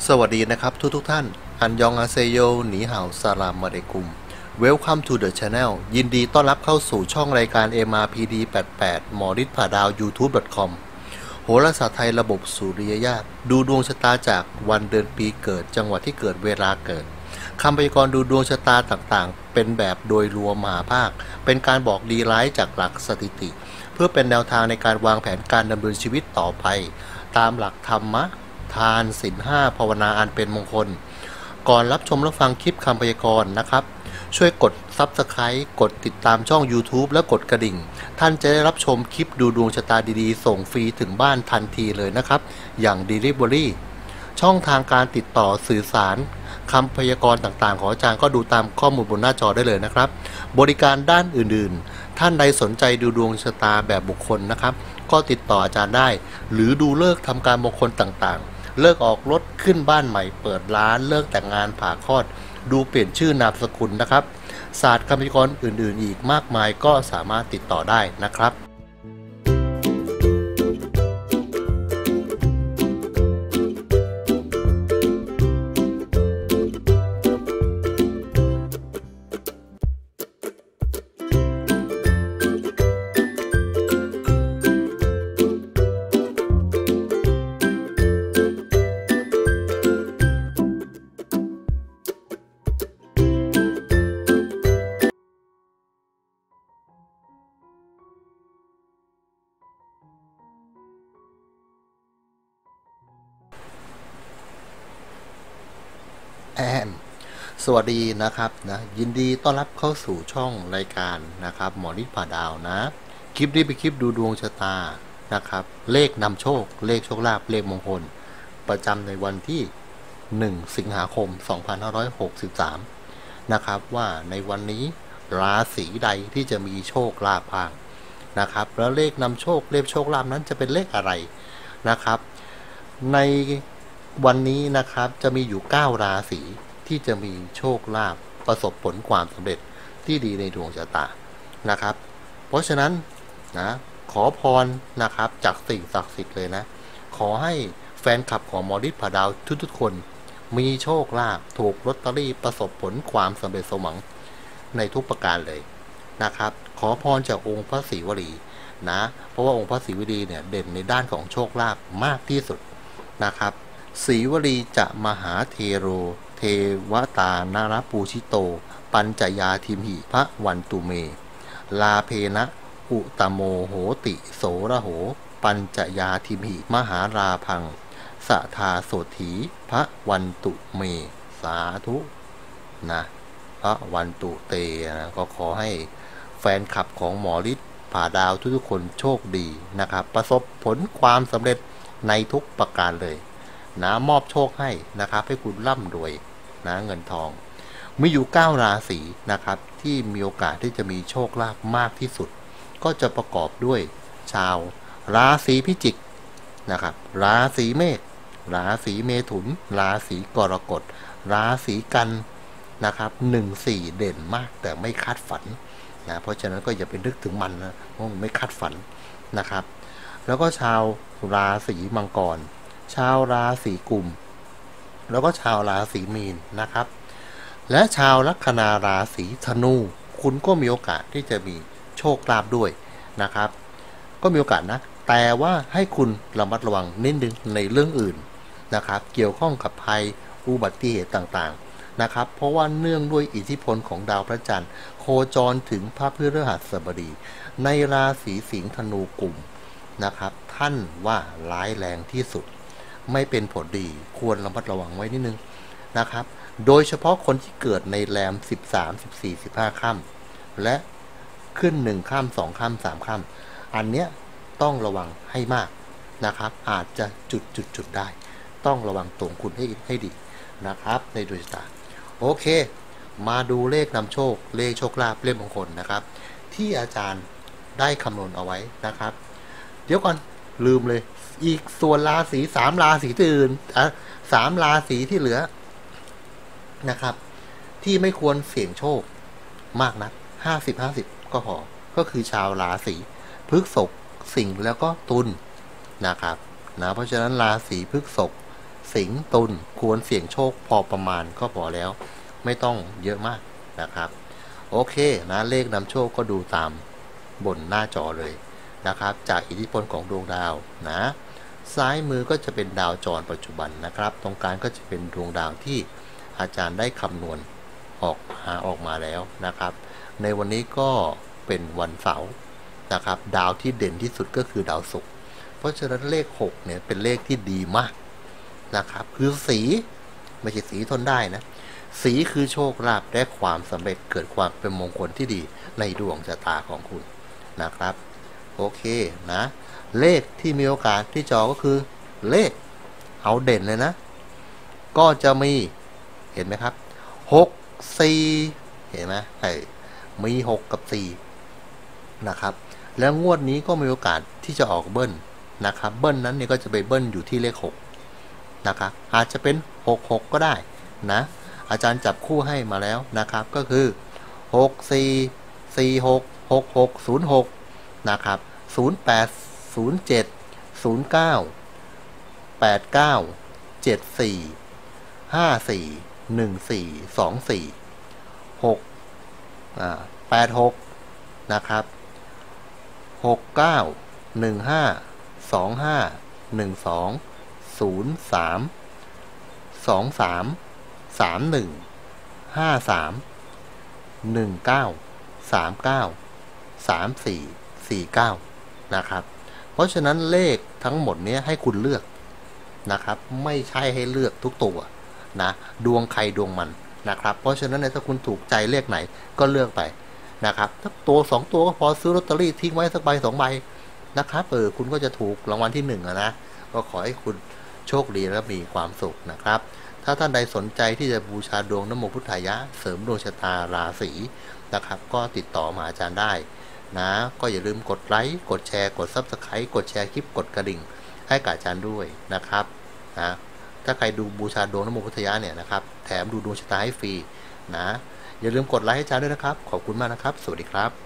สวัสดีนะครับทุกท่านอันยองอาเซโยหนีห่าวสลามมาเดกุม Welcome to the channel ยินดีต้อนรับเข้าสู่ช่องรายการ MRPD 88หมอฤทธิ์ผ่าดาว youtube.com โหราศาสตร์ไทยระบบสุริยญาณดูดวงชะตาจากวันเดือนปีเกิดจังหวัดที่เกิดเวลาเกิดคำพยากรณ์ดูดวงชะตาต่างๆเป็นแบบโดยรวมมหาภาคเป็นการบอกดีร้ายจากหลักสถิติ เพื่อเป็นแนวทางในการวางแผนการดำเนินชีวิตต่อไปตามหลักธรรมะทานศีลห้าภาวนาอันเป็นมงคลก่อนรับชมและฟังคลิปคำพยากรณ์นะครับช่วยกด Subscribe กดติดตามช่อง YouTube และกดกระดิ่งท่านจะได้รับชมคลิปดูดวงชะตาดีๆส่งฟรีถึงบ้านทันทีเลยนะครับอย่าง Delivery ช่องทางการติดต่อสื่อสารคำพยากรณ์ต่างๆของอาจารย์ก็ดูตามข้อมูลบนหน้าจอได้เลยนะครับบริการด้านอื่นๆท่านใดสนใจดูดวงชะตาแบบบุคคลนะครับก็ติดต่ออาจารย์ได้หรือดูเลิกษ์ทำการมงคลต่างๆเลิกออกรถขึ้นบ้านใหม่เปิดร้านเลิกแต่งงานผ่าคลอดดูเปลี่ยนชื่อนามสกุลนะครับศาสตร์คำพยากรณ์อื่นๆอีกมากมายก็สามารถติดต่อได้นะครับสวัสดีนะครับนะยินดีต้อนรับเข้าสู่ช่องรายการนะครับหมอฤทธิ์ผ่าดาวนะคลิปนี้เป็นคลิปดูดวงชะตานะครับเลขนำโชคเลขโชคลาภเลขมงคลประจำในวันที่1สิงหาคม2563นะครับว่าในวันนี้ราศีใดที่จะมีโชคลาภบ้างนะครับแล้วเลขนำโชคเลขโชคลาภนั้นจะเป็นเลขอะไรนะครับในวันนี้นะครับจะมีอยู่9ราศีที่จะมีโชคลาภประสบผลความสำเร็จที่ดีในดวงชะตานะครับเพราะฉะนั้นนะขอพรนะครับจากสิ่งศักดิ์สิทธิ์เลยนะขอให้แฟนคลับของหมอฤทธิ์ผ่าดาวทุกๆคนมีโชคลาภถูกลอตเตอรี่ประสบผลความสำเร็จสมหวังในทุกประการเลยนะครับขอพรจากองค์พระศรีวลีนะเพราะว่าองค์พระศรีวลีเนี่ยเด่นในด้านของโชคลาภมากที่สุดนะครับศรีวลีจะมหาเทโรเทวตานารปูชิโตปัญจยาทิมหิพระวันตุเมลาเพนะอุตโมโหติโสระโหปัญจยาทิมหิมหาราพังสทาโสถีพระวันตุเมสาธุนะพระวันตุเตนะก็ขอให้แฟนคลับของหมอฤทธิ์ผ่าดาวทุกๆคนโชคดีนะครับประสบผลความสำเร็จในทุกประการเลยนะมอบโชคให้นะครับให้คุณร่ำรวยนะเงินทองมีอยู่9ราศีนะครับที่มีโอกาสที่จะมีโชคลาภมากที่สุดก็จะประกอบด้วยชาวราศีพิจิกนะครับราศีเมษราศีเมถุนราศีกรกฎราศีกันนะครับ1-4เด่นมากแต่ไม่คาดฝันนะเพราะฉะนั้นก็อย่าไปนึกถึงมันนะเพราะมันไม่คาดฝันนะครับแล้วก็ชาวราศีมังกรชาวราศีกุมแล้วก็ชาวราศีมีนนะครับและชาวลัคนาราศีธนูคุณก็มีโอกาสที่จะมีโชคลาภด้วยนะครับก็มีโอกาสนะแต่ว่าให้คุณระมัดระวังนิดนึงในเรื่องอื่นนะครับเกี่ยวข้องกับภัยอุบัติเหตุต่างๆนะครับเพราะว่าเนื่องด้วยอิทธิพลของดาวพระจันทร์โคจรถึงพระพฤหัสบดีในราศีสิงห์ธนูกุมนะครับท่านว่าร้ายแรงที่สุดไม่เป็นผลดีควรระมัดระวังไว้นิดนึงนะครับโดยเฉพาะคนที่เกิดในแรม13 14 15ค่ำและขึ้น1ค่ำ2ค่ำ3ค่ำอันเนี้ยต้องระวังให้มากนะครับอาจจะจุดได้ต้องระวังตรงคุณให้ดีนะครับในดวงชะตาโอเคมาดูเลขนำโชคเลขโชคลาภเลขมงคลนะครับที่อาจารย์ได้คำนวณเอาไว้นะครับเดี๋ยวก่อนลืมเลยอีกส่วนราศี3ราศีอื่น3ราศีที่เหลือนะครับที่ไม่ควรเสี่ยงโชคมากนัก50-50ก็พอก็คือชาวราศีพฤษภสิงห์แล้วก็ตุลนะครับนะเพราะฉะนั้นราศีพฤษภสิงห์ตุลควรเสี่ยงโชคพอประมาณก็พอแล้วไม่ต้องเยอะมากนะครับโอเคนะเลขนำโชคก็ดูตามบนหน้าจอเลยนะครับจากอิทธิพลของดวงดาวนะซ้ายมือก็จะเป็นดาวจรปัจจุบันนะครับตรงกลางก็จะเป็นดวงดาวที่อาจารย์ได้คำนวณออกมาแล้วนะครับในวันนี้ก็เป็นวันเสาร์นะครับดาวที่เด่นที่สุดก็คือดาวศุกร์เพราะฉะนั้นเลข6เนี่ยเป็นเลขที่ดีมากนะครับคือสีไม่ใช่สีทนได้นะสีคือโชคลาภและความสำเร็จเกิดความเป็นมงคลที่ดีในดวงชะตาของคุณนะครับโอเคนะเลขที่มีโอกาสที่จอก็คือเลขเอาเด่นเลยนะก็จะมีเห็นไหมครับ6 4เห็นไหมมี6กับ4นะครับแล้วงวดนี้ก็มีโอกาสที่จะออกเบิ้ลนะครับเบิ้ลนั้นเนี่ยก็จะไปเบิ้ลอยู่ที่เลข6นะครับอาจจะเป็น66ก็ได้นะอาจารย์จับคู่ให้มาแล้วนะครับก็คือ6 4 4 6 6 6 0 6นะครับ0 8 0 7 0 9 8 9 7 4 5 4 1 4 2 4 6 8 6นะครับ6 9 1 5 2 5 1 2 0 3 2 3 3 1 5 3 1 9 3 9 3 4 4 9นะครับเพราะฉะนั้นเลขทั้งหมดนี้ให้คุณเลือกนะครับไม่ใช่ให้เลือกทุกตัวนะดวงใครดวงมันนะครับเพราะฉะนั้นถ้าคุณถูกใจเลขไหนก็เลือกไปนะครับถ้าตัว2ตัวก็พอซื้อลอตเตอรี่ทิ้งไว้สักใบ2ใบนะครับคุณก็จะถูกรางวัลที่1นะก็ขอให้คุณโชคดีและมีความสุขนะครับถ้าท่านใดสนใจที่จะบูชาดวงนโมพุทธายะเสริมดวงชะตาราศีนะครับก็ติดต่อมาอาจารย์ได้นะก็อย่าลืมกดไลค์กดแชร์กด Subscribe กดแชร์คลิปกดกระดิ่งให้กับอาจารย์ด้วยนะครับนะถ้าใครดูบูชาดวงนโมพุทธายะเนี่ยนะครับแถมดูดวงชะตาให้ฟรีนะอย่าลืมกดไลค์ให้อาจารย์ด้วยนะครับขอบคุณมากนะครับสวัสดีครับ